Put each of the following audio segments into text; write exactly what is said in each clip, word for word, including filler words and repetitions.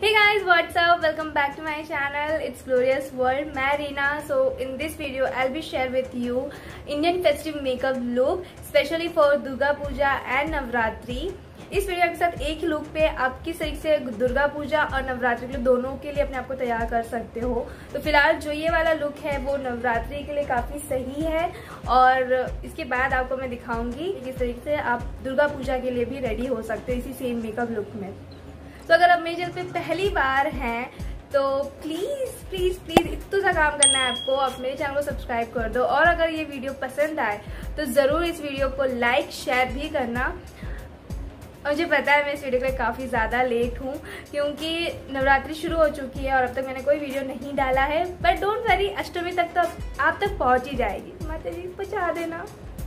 Hey guys, what's up? Welcome back to my channel. It's Glorious World. मैं Reena. So in this video, I'll be share with you Indian festive makeup look, especially for Durga Puja and Navratri. इस video के साथ एक ही look पे आप किस तरीके से दुर्गा पूजा और नवरात्रि के लिए दोनों के लिए अपने आप को तैयार कर सकते हो. तो फिलहाल जो ये वाला लुक है वो नवरात्रि के लिए काफी सही है और इसके बाद आपको मैं दिखाऊंगी किस तरीके से आप दुर्गा पूजा के लिए भी रेडी हो सकते हो इसी सेम मेकअप लुक में. तो अगर आप मेरे चैनल पे पहली बार हैं तो प्लीज प्लीज प्लीज इतना सा काम करना है आपको, आप मेरे चैनल को सब्सक्राइब कर दो और अगर ये वीडियो पसंद आए तो जरूर इस वीडियो को लाइक शेयर भी करना. मुझे पता है मैं इस वीडियो के लिए काफ़ी ज़्यादा लेट हूँ क्योंकि नवरात्रि शुरू हो चुकी है और अब तक मैंने कोई वीडियो नहीं डाला है, बट डोंट वरी, अष्टमी तक तो आप तक पहुँच ही जाएगी. माता जी पहुँचा देना.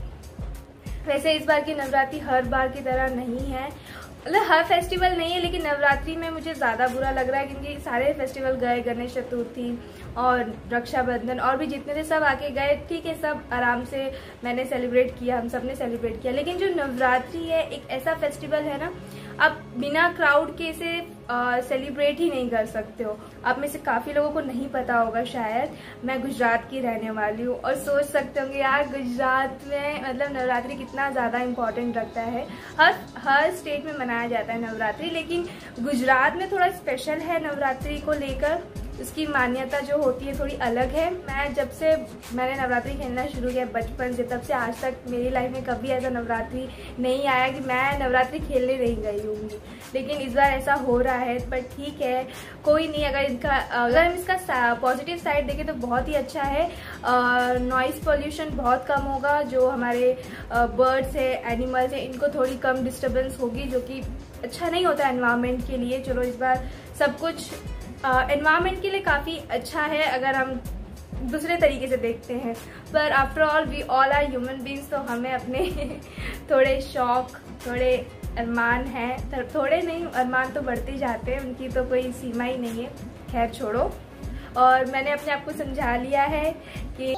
वैसे इस बार की नवरात्रि हर बार की तरह नहीं है, मतलब हर फेस्टिवल नहीं है, लेकिन नवरात्रि में मुझे ज़्यादा बुरा लग रहा है क्योंकि सारे फेस्टिवल गए, गणेश चतुर्थी और रक्षाबंधन और भी जितने थे सब आके गए. ठीक है, सब आराम से मैंने सेलिब्रेट किया, हम सब ने सेलिब्रेट किया, लेकिन जो नवरात्रि है एक ऐसा फेस्टिवल है ना, आप बिना क्राउड के इसे सेलिब्रेट ही नहीं कर सकते हो. आप में से काफ़ी लोगों को नहीं पता होगा शायद, मैं गुजरात की रहने वाली हूँ और सोच सकते होंगे यार गुजरात में मतलब नवरात्रि कितना ज़्यादा इम्पोर्टेंट रखता है. हर हर स्टेट में मनाया जाता है नवरात्रि, लेकिन गुजरात में थोड़ा स्पेशल है नवरात्रि को लेकर. उसकी मान्यता जो होती है थोड़ी अलग है. मैं जब से मैंने नवरात्रि खेलना शुरू किया बचपन से, तब से आज तक मेरी लाइफ में कभी ऐसा नवरात्रि नहीं आया कि मैं नवरात्रि खेलने नहीं गई होंगी, लेकिन इस बार ऐसा हो रहा है. पर ठीक है, कोई नहीं. अगर इनका अगर हम इसका पॉजिटिव साइड देखें तो बहुत ही अच्छा है. नॉइस पोल्यूशन बहुत कम होगा, जो हमारे बर्ड्स है, एनिमल्स है, इनको थोड़ी कम डिस्टर्बेंस होगी, जो कि अच्छा नहीं होता एनवायरनमेंट के लिए. चलो इस बार सब कुछ एनवायरनमेंट uh, के लिए काफ़ी अच्छा है अगर हम दूसरे तरीके से देखते हैं. पर after all we all are human beings, तो हमें अपने थोड़े शौक, थोड़े अरमान हैं, थोड़े नहीं अरमान तो बढ़ते जाते हैं, उनकी तो कोई सीमा ही नहीं है. खैर छोड़ो. और मैंने अपने आप को समझा लिया है कि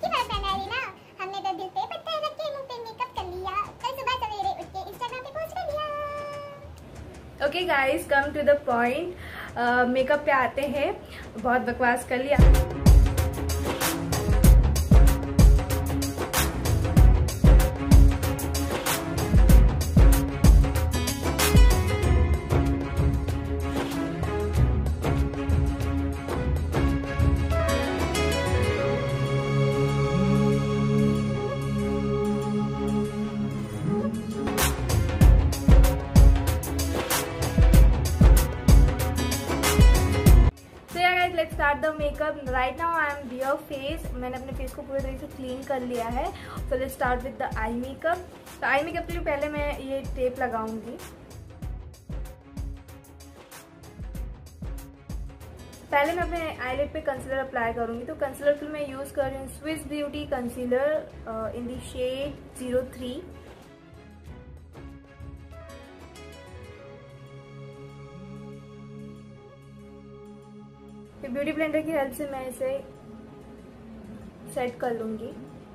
हमने तो दिल पे पत्थर रख के मुंह पे मेकअप कर लिया, कल सुबह सवेरे उठ के इंस्टाग्राम पे पोस्ट कर दिया. Okay guys, come to the point. Makeup पे आते हैं. बहुत बकवास कर लिया. Let's start the makeup. Right now I am bare face. मैंने अपने फेस को पूरे तरीके से क्लीन कर लिया है. So let's start with the eye makeup. तो आई मेकअप के लिए पहले मैं ये टेप लगाऊंगी. पहले मैं अपने आईलिड पे कंसीलर अप्लाई करूंगी. तो कंसीलर के लिए मैं यूज कर रही हूँ Swiss beauty concealer in the shade zero three. फिर ब्यूटी ब्लेंडर की हेल्प से मैं इसे सेट कर लूंगी.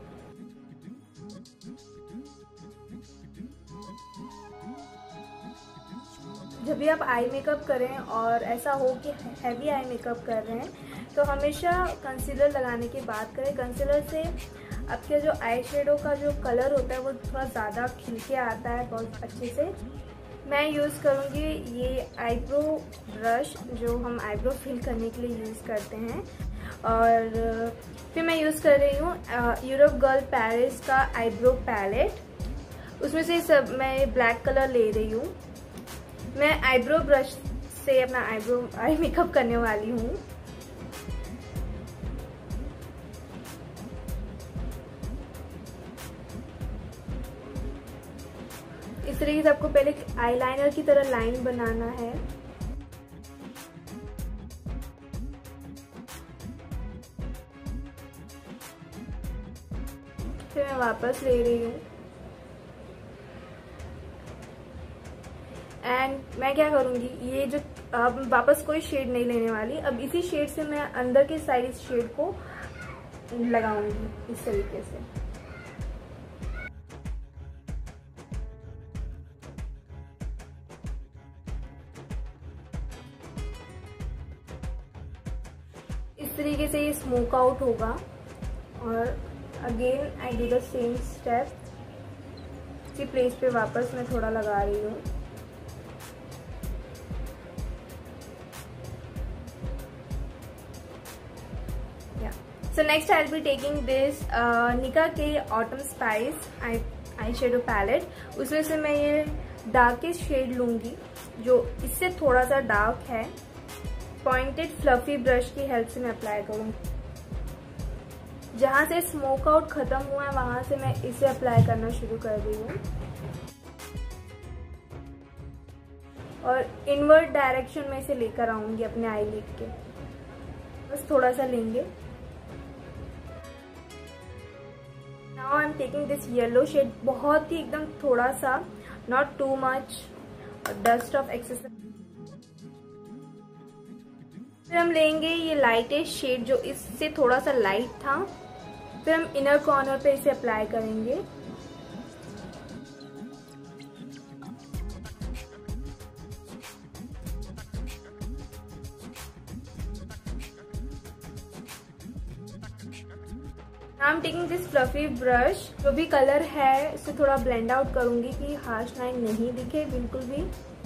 जब भी आप आई मेकअप करें और ऐसा हो कि हैवी आई मेकअप कर रहे हैं तो हमेशा कंसीलर लगाने की बात करें. कंसीलर से आपके जो आई शेडो का जो कलर होता है वो थोड़ा ज़्यादा खिल के आता है बहुत अच्छे से. मैं यूज़ करूँगी ये आईब्रो ब्रश जो हम आईब्रो फिल करने के लिए यूज़ करते हैं. और फिर मैं यूज़ कर रही हूँ यूरोप गर्ल पेरिस का आईब्रो पैलेट. उसमें से सब मैं ब्लैक कलर ले रही हूँ. मैं आईब्रो ब्रश से अपना आईब्रो आई मेकअप करने वाली हूँ. इस तरीके से आपको पहले आईलाइनर की तरह लाइन बनाना है. फिर मैं वापस ले रही हूँ एंड मैं क्या करूँगी, ये जो अब वापस कोई शेड नहीं लेने वाली. अब इसी शेड से मैं अंदर के साइड इस शेड को लगाऊंगी इस तरीके से. तरीके से ये स्मोक आउट होगा। और again I do the same step. इसी प्लेस पे वापस मैं थोड़ा लगा रही हूँ। So next I'll be taking this uh, Nika के Autumn Spice eye eye shadow palette. उसमें से मैं ये डार्केस्ट शेड लूँगी जो इससे थोड़ा सा डार्क है। पॉइंटेड फ्लफी ब्रश की हेल्प से मैं अप्लाई करूँगी। जहाँ से स्मोक आउट खत्म हुआ है वहाँ से मैं इसे अप्लाई करना शुरू कर रही हूँ और इनवर्ड डायरेक्शन में इसे लेकर आऊँगी अपने आई लिड के। बस थोड़ा सा लेंगे। Now I'm taking this yellow shade, बहुत ही एकदम थोड़ा सा, not too much dust of excess। फिर हम लेंगे ये लाइटेस्ट शेड जो इससे थोड़ा सा लाइट था। फिर हम इनर कॉर्नर पे इसे अप्लाई करेंगे। I am taking this fluffy brush. जो भी कलर है इसे थोड़ा ब्लेंड आउट करूंगी कि हार्श लाइन नहीं दिखे बिल्कुल भी।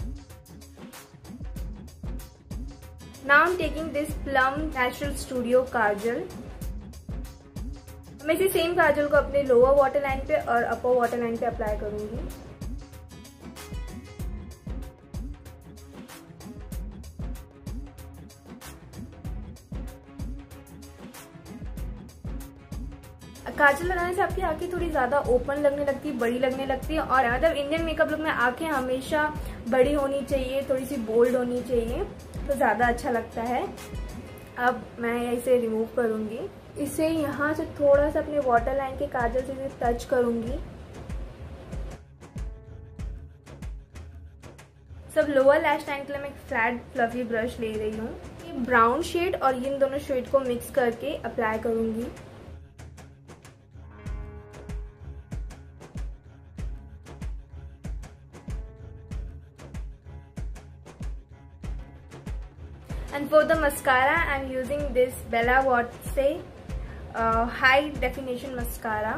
Now I am taking this plum natural studio kajal. मैं इसी सेम काजल को अपने लोअर वाटर लाइन पे और अपर वाटर लाइन पे अप्लाई करूंगी। काजल लगाने से आपकी आंखें थोड़ी ज्यादा ओपन लगने लगती है, बड़ी लगने लगती है। और मतलब इंडियन मेकअप लुक में आंखें हमेशा बड़ी होनी चाहिए, थोड़ी सी बोल्ड होनी चाहिए, तो ज्यादा अच्छा लगता है। अब मैं इसे रिमूव करूंगी। इसे यहाँ से थोड़ा सा अपने वाटर लाइन के काजल से टच करूंगी। सब लोअर लैश लाइन के लिए मैं फ्लैट फ्लफी ब्रश ले रही हूँ। ये ब्राउन शेड और इन दोनों शेड को मिक्स करके अप्लाई करूंगी। And for the mascara, I'm using this Bella Watse uh, high definition mascara.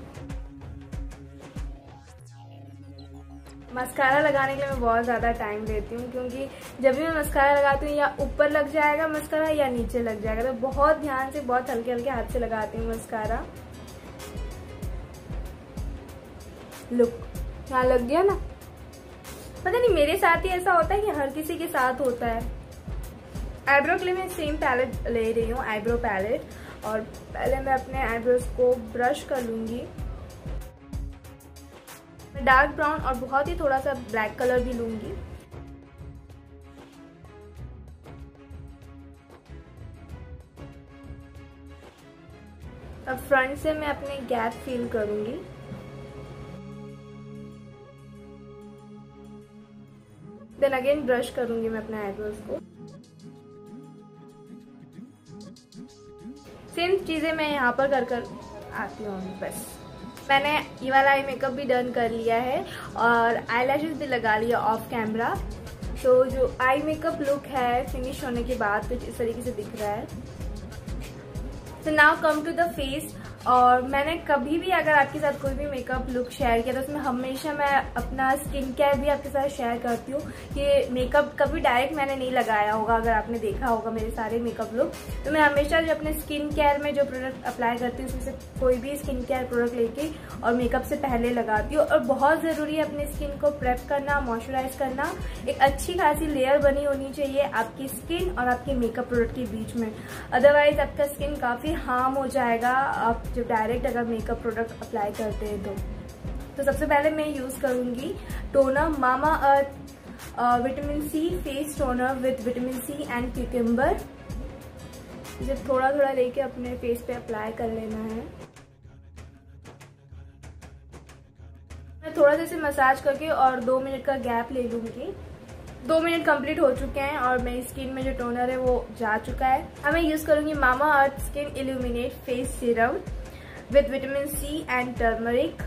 Mascara लगाने के लिए मैं बहुत ज़्यादा टाइम लेती हूँ क्योंकि जब भी मैं मस्कारा लगाती हूँ या ऊपर लग जाएगा मस्कारा या नीचे लग जाएगा, तो बहुत ध्यान से बहुत हल्के हल्के हाथ से लगाती हूँ मस्कारा। लुक यहाँ लग गया ना। पता नहीं मेरे साथ ही ऐसा होता है कि हर किसी के साथ होता है। आईब्रो के लिए मैं सेम पैलेट ले रही हूँ, आईब्रो पैलेट। और पहले मैं अपने आईब्रोज को ब्रश कर लूँगी। मैं डार्क ब्राउन और बहुत ही थोड़ा सा ब्लैक कलर भी लूँगी। अब फ्रंट से मैं अपने गैप फिल करूँगी। देन अगेन ब्रश करूँगी मैं अपने आईब्रोज को। सेम चीज़ें मैं यहाँ पर कर कर आती हूँ। बस मैंने ये वाला आई मेकअप भी डन कर लिया है और आई लैशेस भी लगा लिया ऑफ कैमरा। तो जो आई मेकअप लुक है फिनिश होने के बाद कुछ इस तरीके से दिख रहा है। तो now come to the face. और मैंने कभी भी अगर आपके साथ कोई भी मेकअप लुक शेयर किया तो उसमें हमेशा मैं अपना स्किन केयर भी आपके साथ शेयर करती हूँ। ये मेकअप कभी डायरेक्ट मैंने नहीं लगाया होगा, अगर आपने देखा होगा मेरे सारे मेकअप लुक। तो मैं हमेशा जो अपने स्किन केयर में जो प्रोडक्ट अप्लाई करती हूँ उसमें से कोई भी स्किन केयर प्रोडक्ट लेके और मेकअप से पहले लगाती हूँ। और बहुत ज़रूरी है अपने स्किन को प्रेप करना, मॉइस्चराइज करना। एक अच्छी खासी लेयर बनी होनी चाहिए आपकी स्किन और आपके मेकअप प्रोडक्ट के बीच में, अदरवाइज आपका स्किन काफ़ी हार्म हो जाएगा आप जब डायरेक्ट अगर मेकअप प्रोडक्ट अप्लाई करते हैं तो। तो सबसे पहले मैं यूज़ करूँगी toner Mamaearth vitamin C face toner with vitamin C and cucumber. इसे थोड़ा थोड़ा लेके अपने फेस पे अप्लाई कर लेना है। मैं थोड़ा सा इसे मसाज करके और दो मिनट का गैप ले लूँगी। दो मिनट कंप्लीट हो चुके हैं और मेरी स्किन में जो टोनर है वो जा चुका है। अब मैं यूज़ करूँगी Mamaearth skin illuminate face serum with vitamin C and turmeric.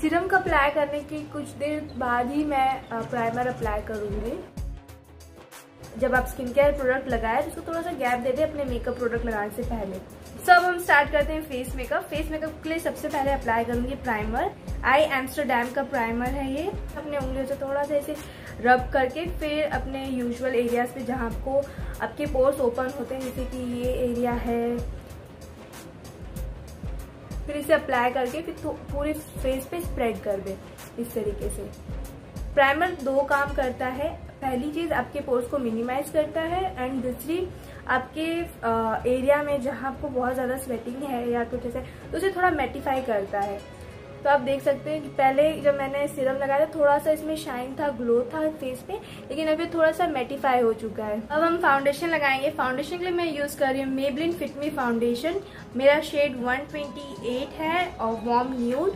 Serum का अप्लाई करने के कुछ देर बाद ही मैं प्राइमर अप्लाई करूँगी। जब आप स्किन केयर प्रोडक्ट लगाए तो उसको थोड़ा सा गैप दे दें अपने मेकअप प्रोडक्ट लगाने से पहले। सो अब हम स्टार्ट करते हैं फेस मेकअप। फेस मेकअप के लिए सबसे पहले अप्लाई करूंगी प्राइमर। आई एम्स्टरडैम का प्राइमर है ये। अपने उंगलियों से थोड़ा सा ऐसे रब करके फिर अपने यूजुअल एरियाज पे जहाँ आपको आपके पोर्स ओपन होते हैं, जैसे कि ये एरिया है, फिर इसे अप्लाई करके फिर पूरे फेस पे स्प्रेड कर दे इस तरीके से। प्राइमर दो काम करता है। पहली चीज आपके पोर्स को मिनिमाइज करता है एंड दूसरी आपके एरिया में जहाँ आपको बहुत ज्यादा स्वेटिंग है या कुछ ऐसे तो उसे थोड़ा मैटिफाई करता है। तो आप देख सकते हैं कि पहले जब मैंने सीरम लगाया था थोड़ा सा इसमें शाइन था, ग्लो था फेस पे, लेकिन अभी थोड़ा सा मैटिफाई हो चुका है। अब हम फाउंडेशन लगाएंगे। फाउंडेशन के लिए मैं यूज कर रही हूँ मेबलिन फिट मी फाउंडेशन। मेरा शेड वन ट्वेंटी एट है और वार्म न्यूड।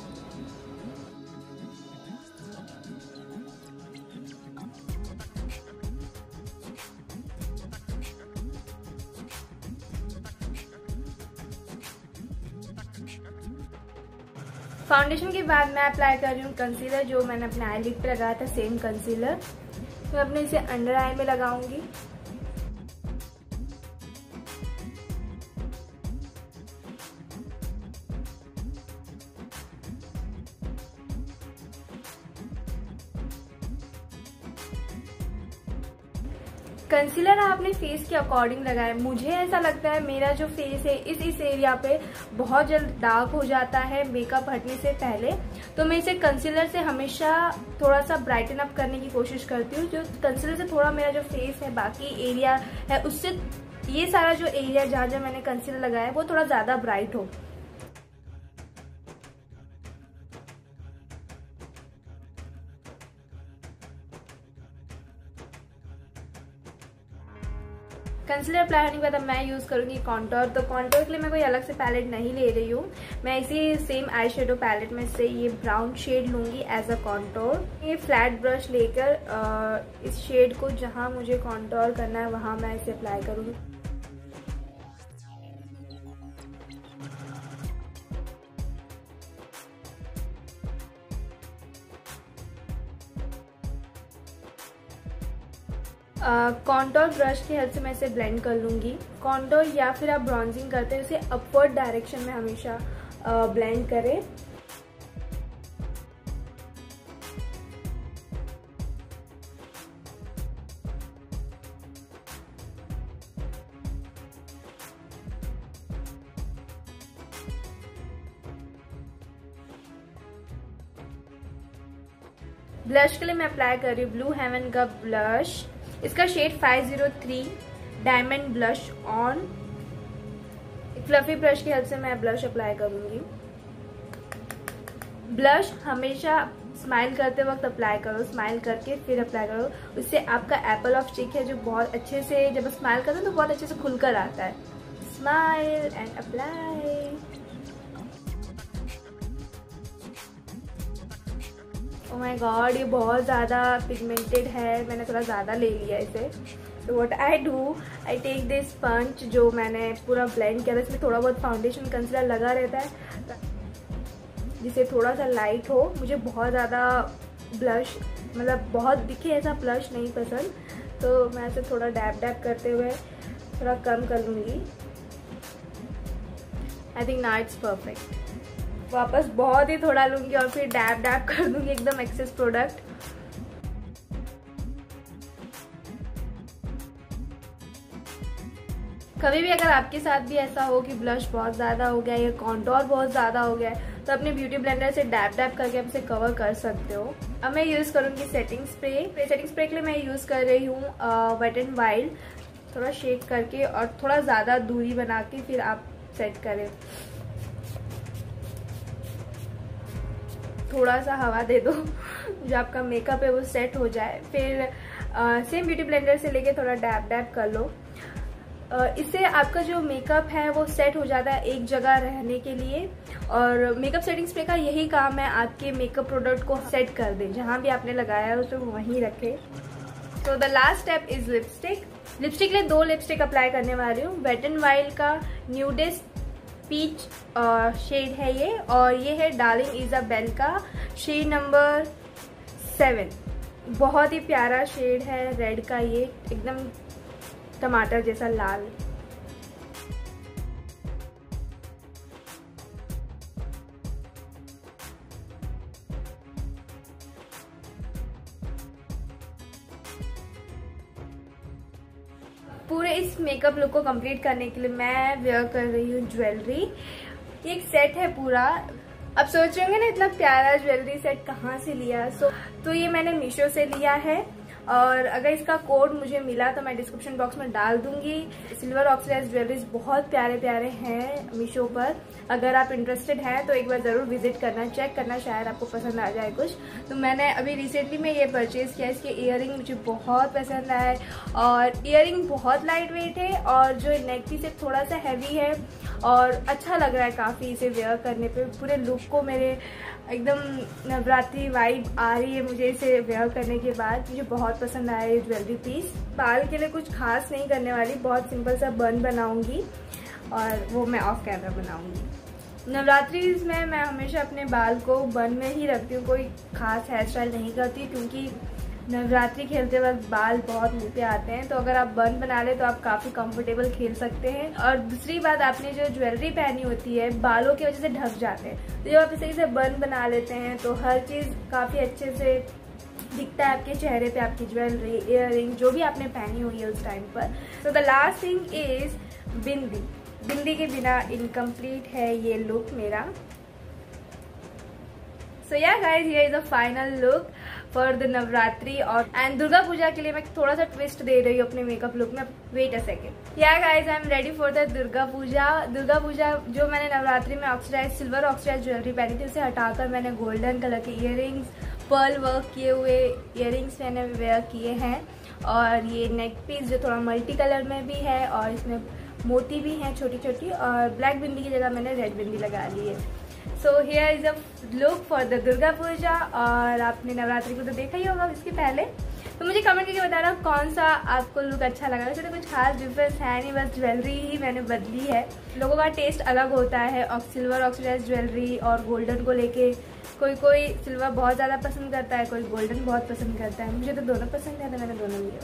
फाउंडेशन के बाद मैं अप्लाई कर रही हूँ कंसीलर, जो मैंने अपने आई लिड पे लगाया था, सेम कंसीलर। मैं अपने इसे अंडर आई में लगाऊंगी। कंसीलर आप अपने फेस के अकॉर्डिंग लगाएं। मुझे ऐसा लगता है मेरा जो फेस है इस इस एरिया पे बहुत जल्द डार्क हो जाता है मेकअप हटने से पहले, तो मैं इसे कंसीलर से हमेशा थोड़ा सा ब्राइटन अप करने की कोशिश करती हूँ। जो कंसीलर से थोड़ा मेरा जो फेस है बाकी एरिया है उससे ये सारा जो एरिया जहाँ जहाँ मैंने कंसीलर लगाया है वो थोड़ा ज्यादा ब्राइट हो। कंसीलर अप्लाई होने के बाद अब मैं यूज करूंगी कॉन्टोर। तो कॉन्टोर के लिए मैं कोई अलग से पैलेट नहीं ले रही हूँ। मैं इसी सेम आई शेडो पैलेट में से ये ब्राउन शेड लूंगी एज अ कॉन्टोर। ये फ्लैट ब्रश लेकर इस शेड को जहाँ मुझे कॉन्टोर करना है वहां मैं इसे अप्लाई करूंगी। कॉन्टोर uh, ब्रश की हेल्प से मैं इसे ब्लेंड कर लूंगी। कॉन्टोर या फिर आप ब्रॉन्जिंग करते हैं इसे अपवर्ड डायरेक्शन में हमेशा ब्लेंड uh, करें। ब्लश के लिए मैं अप्लाई कर रही हूँ ब्लू हेवन का ब्लश। इसका shade five zero three diamond blush on. एक फ्लफी ब्रश की हेल्प से मैं ब्लश अप्लाई करूंगी। ब्लश हमेशा स्माइल करते वक्त अप्लाई करो, स्माइल करके फिर अप्लाई करो। उससे आपका एप्पल ऑफ चीक है जो बहुत अच्छे से जब स्माइल करते हो तो बहुत अच्छे से खुलकर आता है। Smile and apply. Oh my god, ये बहुत ज़्यादा पिगमेंटेड है, मैंने थोड़ा ज़्यादा ले लिया इसे। तो what I do, I take this sponge जो मैंने पूरा ब्लेंड किया था, इसमें थोड़ा बहुत फाउंडेशन कंसीलर लगा रहता है जिसे थोड़ा सा लाइट हो। मुझे बहुत ज़्यादा ब्लश मतलब बहुत दिखे ऐसा ब्लश नहीं पसंद, तो मैं इसे थोड़ा डैब डैब करते हुए थोड़ा कम कर लूँगी। I think now it's perfect. वापस बहुत ही थोड़ा लूंगी और फिर डैब डैब कर दूंगी एकदम एक्सेस प्रोडक्ट। कभी भी अगर आपके साथ भी ऐसा हो कि ब्लश बहुत ज्यादा हो गया या कॉन्टोर बहुत ज्यादा हो गया है तो अपने ब्यूटी ब्लेंडर से डैब डैब करके आप इसे कवर कर सकते हो। अब मैं यूज करूंगी सेटिंग स्प्रे। सेटिंग स्प्रे के लिए मैं यूज कर रही हूँ वेट एंड वाइल्ड। थोड़ा शेक करके और थोड़ा ज्यादा दूरी बना के फिर आप सेट करें। थोड़ा सा हवा दे दो जो आपका मेकअप है वो सेट हो जाए। फिर सेम ब्यूटी ब्लेंडर से लेके थोड़ा डैब डैब कर लो। uh, इससे आपका जो मेकअप है वो सेट हो जाता है एक जगह रहने के लिए। और मेकअप सेटिंग स्प्रे का यही काम है, आपके मेकअप प्रोडक्ट को सेट कर दे, जहाँ भी आपने लगाया है उसको वहीं रखे। तो the last step is lipstick. Lipstick के लिए दो लिपस्टिक अप्लाई करने वाली हूँ। वेट एंड वाइल्ड का न्यूडेस्ट पीच शेड है ये, और ये है डार्लिंग इजाबेल का शेड नंबर सेवन। बहुत ही प्यारा शेड है रेड का, ये एकदम टमाटर जैसा लाल। पूरे इस मेकअप लुक को कंप्लीट करने के लिए मैं वेयर कर रही हूँ ज्वेलरी। ये एक सेट है पूरा। अब सोच रहे होंगे ना इतना प्यारा ज्वेलरी सेट कहाँ से लिया। सो तो ये मैंने मीशो से लिया है, और अगर इसका कोड मुझे मिला तो मैं डिस्क्रिप्शन बॉक्स में डाल दूंगी। सिल्वर ऑक्सीडाइज्ड ज्वेलरीज बहुत प्यारे प्यारे हैं मीशो पर। अगर आप इंटरेस्टेड हैं तो एक बार ज़रूर विजिट करना, चेक करना, शायद आपको पसंद आ जाए कुछ। तो मैंने अभी रिसेंटली में ये परचेज़ किया। इसके ईयरिंग मुझे बहुत पसंद आए, और ईयरिंग बहुत लाइट वेट है, और जो नेक पीस है थोड़ा सा हैवी है, और अच्छा लग रहा है काफ़ी इसे वेयर करने पे। पूरे लुक को मेरे एकदम नवरात्रि वाइब आ रही है मुझे इसे वेयर करने के बाद। मुझे बहुत पसंद आया ये ज्वेलरी पीस। बाल के लिए कुछ खास नहीं करने वाली, बहुत सिंपल सा बन बनाऊंगी, और वो मैं ऑफ कैमरा बनाऊंगी। नवरात्रि में मैं हमेशा अपने बाल को बन में ही रखती हूँ, कोई खास हेयर स्टाइल नहीं करती, क्योंकि नवरात्रि खेलते वक्त बाल बहुत मुँह पे आते हैं। तो अगर आप बन बना ले तो आप काफ़ी कंफर्टेबल खेल सकते हैं। और दूसरी बात, आपने जो ज्वेलरी पहनी होती है बालों की वजह से ढक जाते हैं, तो जब आप इसे इसे बन बना लेते हैं तो हर चीज़ काफ़ी अच्छे से दिखता है आपके चेहरे पे, आपकी ज्वेलरी, ईयरिंग जो भी आपने पहनी हुई है उस टाइम पर। तो the last thing is bindi. Bindi के बिना इनकम्प्लीट है ये लुक मेरा। So ya guys, here is the final look for the Navratri. और एंड दुर्गा पूजा के लिए मैं थोड़ा सा ट्विस्ट दे रही हूँ अपने मेकअप लुक में। Wait a second. Ya guys, I am ready for the Durga Puja. Durga Puja जो मैंने नवरात्रि में ऑक्सीडाइज सिल्वर ऑक्सीडाइज ज्वेलरी पहनी थी, उसे हटाकर मैंने गोल्डन कलर के ईयरिंग्स, पर्ल वर्क किए हुए ईयरिंग्स मैंने वेयर किए हैं, और ये नेक पीस जो थोड़ा मल्टी कलर में भी है, और इसमें मोती भी हैं छोटी छोटी, और ब्लैक बिंदी की जगह मैंने रेड बिंदी लगा ली है। So here is a look for the Durga Puja. और आपने नवरात्रि को तो देखा ही होगा इसके पहले, तो मुझे कमेंट करके बताना कौन सा आपको लुक अच्छा लगा। वैसे तो कुछ खास डिफरेंस है नहीं, बस ज्वेलरी ही मैंने बदली है। लोगों का टेस्ट अलग होता है, और सिल्वर ऑक्सीडाइज ज्वेलरी और गोल्डन को लेके कोई कोई सिल्वर बहुत ज़्यादा पसंद करता है, कोई गोल्डन बहुत पसंद करता है। मुझे तो दोनों पसंद है, तो मैंने दोनों लिए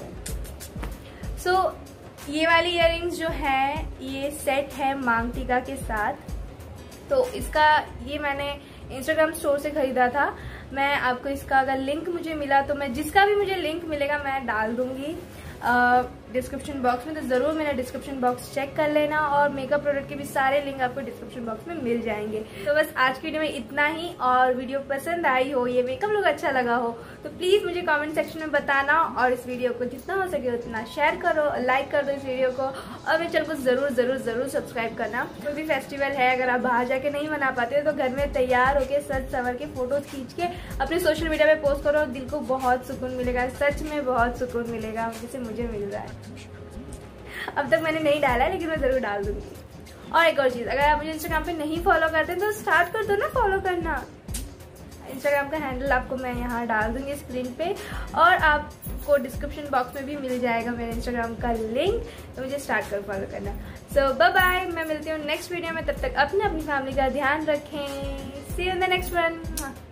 हुए। सो ये वाली ईयरिंग्स जो है ये सेट है मांग टीका के साथ। तो इसका ये मैंने इंस्टाग्राम स्टोर से खरीदा था। मैं आपको इसका अगर लिंक मुझे मिला तो मैं जिसका भी मुझे लिंक मिलेगा मैं डाल दूंगी डिस्क्रिप्शन बॉक्स में। तो ज़रूर मेरा डिस्क्रिप्शन बॉक्स चेक कर लेना, और मेकअप प्रोडक्ट के भी सारे लिंक आपको डिस्क्रिप्शन बॉक्स में मिल जाएंगे। तो बस आज की वीडियो में इतना ही। और वीडियो पसंद आई हो, ये मेकअप लुक अच्छा लगा हो, तो प्लीज़ मुझे कमेंट सेक्शन में बताना, और इस वीडियो को जितना हो सके उतना शेयर करो, लाइक कर दो इस वीडियो को, और मेरे चैनल को ज़रूर ज़रूर ज़रूर सब्सक्राइब करना। कोई भी फेस्टिवल है, अगर आप बाहर जाके नहीं मना पाते हो तो घर में तैयार होकर सज संवर के फोटोज खींच के अपने सोशल मीडिया पे पोस्ट करो। दिल को बहुत सुकून मिलेगा, सच में बहुत सुकून मिलेगा, जिसे मुझे मिल रहा है। अब तक मैंने नहीं डाला है, लेकिन मैं जरूर डाल दूंगी। और एक और चीज, अगर आप मुझे इंस्टाग्राम पे नहीं फॉलो करते तो स्टार्ट कर दो ना फॉलो करना। इंस्टाग्राम का हैंडल आपको मैं यहाँ डाल दूंगी स्क्रीन पे, और आपको डिस्क्रिप्शन बॉक्स में भी मिल जाएगा मेरे इंस्टाग्राम का लिंक। तो मुझे स्टार्ट कर फॉलो करना। सो बाय बाय, मैं मिलती हूँ नेक्स्ट वीडियो में। तब तक अपने अपनी फैमिली का ध्यान रखें। See you in the next one.